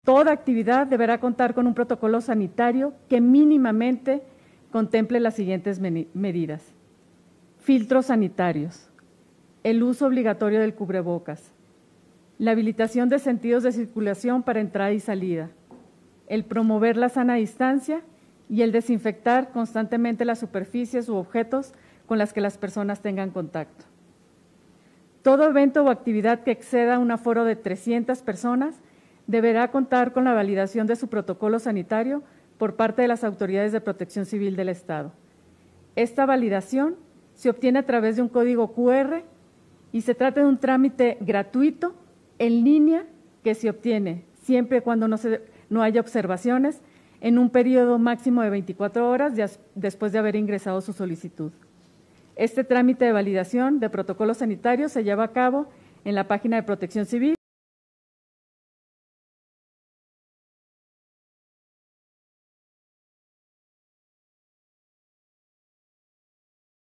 Toda actividad deberá contar con un protocolo sanitario que mínimamente contemple las siguientes medidas: filtros sanitarios, el uso obligatorio del cubrebocas, la habilitación de sentidos de circulación para entrada y salida, el promover la sana distancia y el desinfectar constantemente las superficies u objetos con las que las personas tengan contacto. Todo evento o actividad que exceda un aforo de 300 personas deberá contar con la validación de su protocolo sanitario por parte de las autoridades de protección civil del Estado. Esta validación se obtiene a través de un código QR y se trata de un trámite gratuito en línea que se obtiene siempre y cuando no haya observaciones en un periodo máximo de 24 horas después de haber ingresado su solicitud. Este trámite de validación de protocolo sanitario se lleva a cabo en la página de Protección Civil.